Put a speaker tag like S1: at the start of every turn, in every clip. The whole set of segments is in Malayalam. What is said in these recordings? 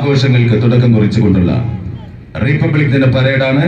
S1: ആഘോഷങ്ങൾക്ക് തുടക്കം കുറിച്ചുകൊണ്ടുള്ള റിപ്പബ്ലിക് ദിന പരേഡാണ്.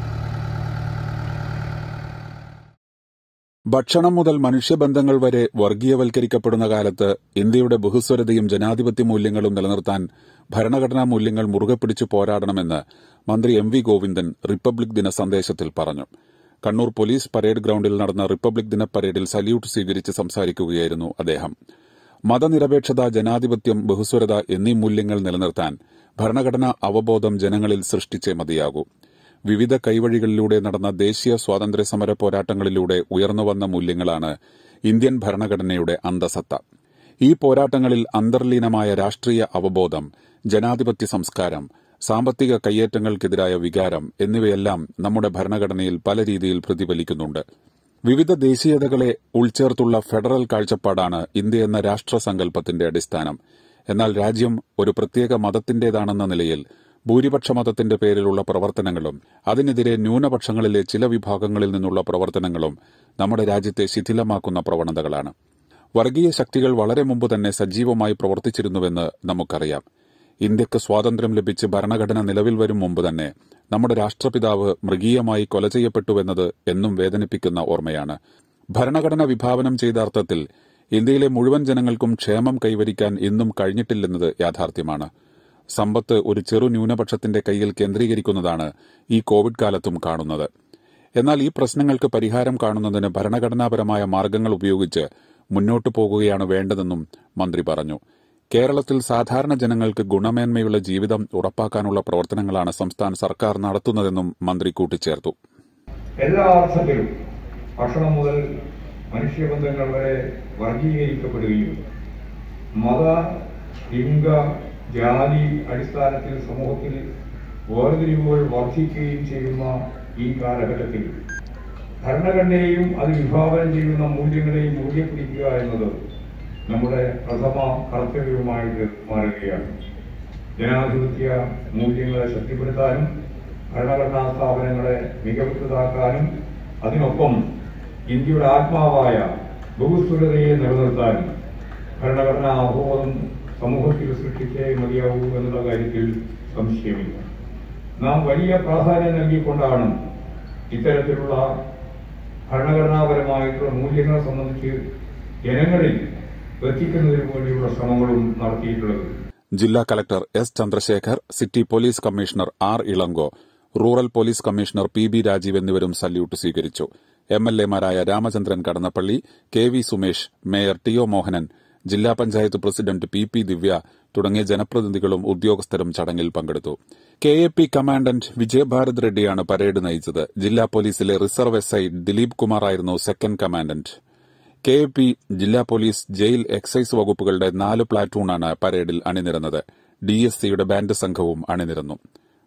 S2: ഭക്ഷണം മുതൽ മനുഷ്യബന്ധങ്ങൾ വരെ വർഗീയവൽക്കരിക്കപ്പെടുന്ന കാലത്ത് ഇന്ത്യയുടെ ബഹുസ്വരതയും ജനാധിപത്യ മൂല്യങ്ങളും നിലനിർത്താൻ ഭരണഘടനാ മൂല്യങ്ങൾ മുറുകെ പിടിച്ചു പോരാടണമെന്ന് മന്ത്രി എം.വി. ഗോവിന്ദൻ റിപ്പബ്ലിക് ദിന സന്ദേശത്തിൽ പറഞ്ഞു. കണ്ണൂർ പോലീസ് പരേഡ് ഗ്രൌണ്ടിൽ നടന്ന റിപ്പബ്ലിക് ദിന പരേഡിൽ സല്യൂട്ട് സ്വീകരിച്ച് സംസാരിക്കുകയായിരുന്നു അദ്ദേഹം. മതനിരപേക്ഷത, ജനാധിപത്യം, ബഹുസ്വരത എന്നീ മൂല്യങ്ങൾ നിലനിർത്താൻ ഭരണഘടനാ അവബോധം ജനങ്ങളിൽ സൃഷ്ടിച്ചേ മതിയാകൂ. വിവിധ കൈവഴികളിലൂടെ നടന്ന ദേശീയ സ്വാതന്ത്ര്യ സമര പോരാട്ടങ്ങളിലൂടെ ഉയർന്നുവന്ന മൂല്യങ്ങളാണ് ഇന്ത്യൻ ഭരണഘടനയുടെ അന്തസത്ത. ഈ പോരാട്ടങ്ങളിൽ അന്തർലീനമായ രാഷ്ട്രീയ അവബോധം, ജനാധിപത്യ സംസ്കാരം, സാമ്പത്തിക കയ്യേറ്റങ്ങൾക്കെതിരായ വികാരം എന്നിവയെല്ലാം നമ്മുടെ ഭരണഘടനയിൽ പല രീതിയിൽ പ്രതിഫലിക്കുന്നുണ്ട്. വിവിധ ദേശീയതകളെ ഉൾച്ചേർത്തുള്ള ഫെഡറൽ കാഴ്ചപ്പാടാണ് ഇന്ത്യ എന്ന രാഷ്ട്രസങ്കല്പത്തിന്റെ അടിസ്ഥാനം. എന്നാൽ രാജ്യം ഒരു പ്രത്യേക മതത്തിന്റേതാണെന്ന നിലയിൽ ഭൂരിപക്ഷ മതത്തിന്റെ പേരിലുള്ള പ്രവർത്തനങ്ങളും അതിനെതിരെ ന്യൂനപക്ഷങ്ങളിലെ ചില വിഭാഗങ്ങളിൽ നിന്നുള്ള പ്രവർത്തനങ്ങളും നമ്മുടെ രാജ്യത്തെ ശിഥിലമാക്കുന്ന പ്രവണതകളാണ്. വർഗീയ ശക്തികൾ വളരെ മുമ്പ് തന്നെ സജീവമായി പ്രവർത്തിച്ചിരുന്നുവെന്ന് നമുക്കറിയാം. ഇന്ത്യക്ക് സ്വാതന്ത്ര്യം ലഭിച്ച് ഭരണഘടന നിലവിൽ വരും മുമ്പ് തന്നെ നമ്മുടെ രാഷ്ട്രപിതാവ് മൃഗീയമായി കൊല ചെയ്യപ്പെട്ടുവെന്നത് എന്നും വേദനിപ്പിക്കുന്ന ഓർമ്മയാണ്. ഭരണഘടന വിഭാവനം ചെയ്ത അർത്ഥത്തിൽ ഇന്ത്യയിലെ മുഴുവൻ ജനങ്ങൾക്കും ക്ഷേമം കൈവരിക്കാൻ ഇന്നും കഴിഞ്ഞിട്ടില്ലെന്നത് യാഥാർത്ഥ്യമാണ്. സമ്പത്ത് ഒരു ചെറു ന്യൂനപക്ഷത്തിന്റെ കയ്യിൽ കേന്ദ്രീകരിക്കുന്നതാണ് ഈ കോവിഡ് കാലത്തും കാണുന്നത്. എന്നാൽ ഈ പ്രശ്നങ്ങൾക്ക് പരിഹാരം കാണുന്നതിന് ഭരണഘടനാപരമായ മാർഗങ്ങൾ ഉപയോഗിച്ച് മുന്നോട്ടു പോകുകയാണ് വേണ്ടതെന്നും മന്ത്രി പറഞ്ഞു. കേരളത്തിൽ സാധാരണ ജനങ്ങൾക്ക് ഗുണമേന്മയുള്ള ജീവിതം ഉറപ്പാക്കാനുള്ള പ്രവർത്തനങ്ങളാണ് സംസ്ഥാന സർക്കാർ നടത്തുന്നതെന്നും മന്ത്രി കൂട്ടിച്ചേർത്തു.
S3: എല്ലാ അർത്ഥത്തിലും ഭക്ഷണം മുതൽ മനുഷ്യബന്ധങ്ങൾ വരെ വർഗീകരിക്കപ്പെടുകയും മത, ലിംഗ, ജാതി അടിസ്ഥാനത്തിൽ സമൂഹത്തിൽ വേർതിരിവുകൾ വർദ്ധിക്കുകയും ചെയ്യുന്ന ഈ കാലഘട്ടത്തിൽ ഭരണഘടനയെയും അത് വിഭാവനം ചെയ്യുന്ന മൂല്യങ്ങളെയും മുറുകെ പിടിക്കുക എന്നത് നമ്മുടെ പ്രഥമ കർത്തവ്യവുമായിട്ട് മാറുകയാണ്. ജനാധിപത്യ മൂല്യങ്ങളെ ശക്തിപ്പെടുത്താനും ഭരണഘടനാ സ്ഥാപനങ്ങളെ മികവുറ്റതാക്കാനും അതിനൊപ്പം ഇന്ത്യയുടെ ആത്മാവായ ബഹുസ്വരതയെ നിലനിർത്താനും ഭരണഘടനാ അവബോധം സമൂഹത്തിൽ സൃഷ്ടിച്ചേ മതിയാവൂ എന്നുള്ള കാര്യത്തിൽ സംശയമില്ല. നാം വലിയ പ്രാധാന്യം നൽകിക്കൊണ്ടാണ് ഇത്തരത്തിലുള്ള ഭരണഘടനാപരമായിട്ടുള്ള മൂല്യങ്ങളെ സംബന്ധിച്ച് ജനങ്ങളിൽ എത്തിക്കുന്നതിന് വേണ്ടിയുള്ള ശ്രമങ്ങളും നടത്തിയിട്ടുള്ളത്.
S2: ജില്ലാ collector S Chandrasekhar, city police commissioner R Ilango, rural police commissioner P B Rajeev എന്നിവരും സല്യൂട്ട് സ്വീകരിച്ചു. എംഎൽഎമാരായ Ramachandran Kadannappally, K V Sumesh, mayor T O Mohanan, ജില്ലാ panchayat president P P Divya തുടങ്ങിയ ജനപ്രതിനിധികളും ഉദ്യോഗസ്ഥരും ചടങ്ങിൽ പങ്കെടുത്തു. KAP കമാൻഡന്റ് വിജയഭാരത് റെഡ്ഡിയാണ് പരേഡ് നയിച്ചത്. ജില്ലാ പോലീസിലെ റിസർവ് SI ദിലീപ് കുമാർ ആയിരുന്നു സെക്കൻഡ് കമാൻഡന്റ്. KAP, ജില്ലാ പോലീസ്, ജയിൽ, എക്സൈസ് വകുപ്പുകളുടെ 4 പ്ലാറ്റൂണാണ് പരേഡിൽ അണിനിരന്നത്. DSCയുടെ ബാൻഡ് സംഘവും അണിനിരന്നു.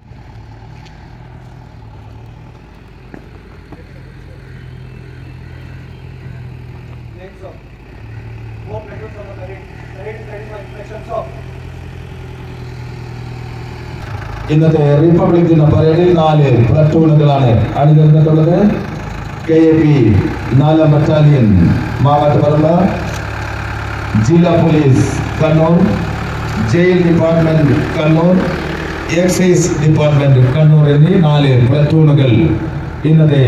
S4: ഇന്നത്തെ റിപ്പബ്ലിക് ദിന പരേഡിൽ 4 പ്ലറ്റൂണുകളാണ് അണിനിരന്നിട്ടുള്ളത്. KAP 4ാം ബറ്റാലിയൻ മാവാട്ടുപറമ്പ്, ജില്ലാ police Kannur, jail department Kannur, excise department Kannur എന്നീ 4 പ്ലറ്റൂണുകൾ ഇന്നത്തെ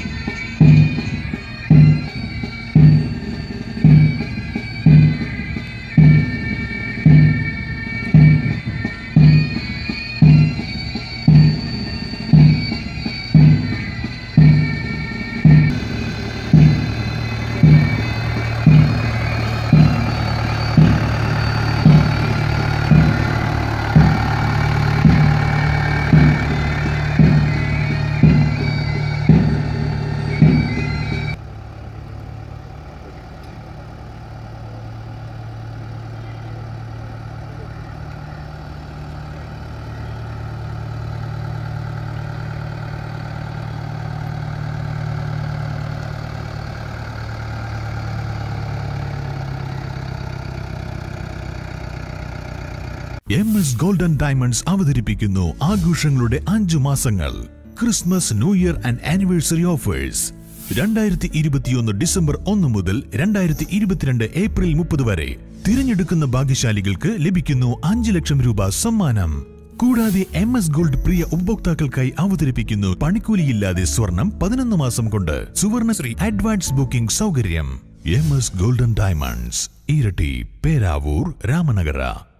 S5: MS Gold & Diamonds അവതരിപ്പിക്കുന്നു ആഘോഷങ്ങളുടെ 5 മാസങ്ങൾ. Christmas, new year and anniversary offers. 2021 December 1 മുതൽ 2022 ഏപ്രിൽ 30 വരെ തിരഞ്ഞെടുക്കുന്ന ഭാഗ്യശാലികൾക്ക് ലഭിക്കുന്നു 5 ലക്ഷം രൂപ സമ്മാനം. കൂടാതെ MS ഗോൾഡ് പ്രിയ ഉപഭോക്താക്കൾക്കായി അവതരിപ്പിക്കുന്നു പണിക്കൂലിയില്ലാതെ സ്വർണം 11 മാസം കൊണ്ട് സുവർണശ്രീ അഡ്വാൻസ് ബുക്കിംഗ് സൗകര്യം. MS golden diamonds, Iritty, Peravoor, Ramanagara.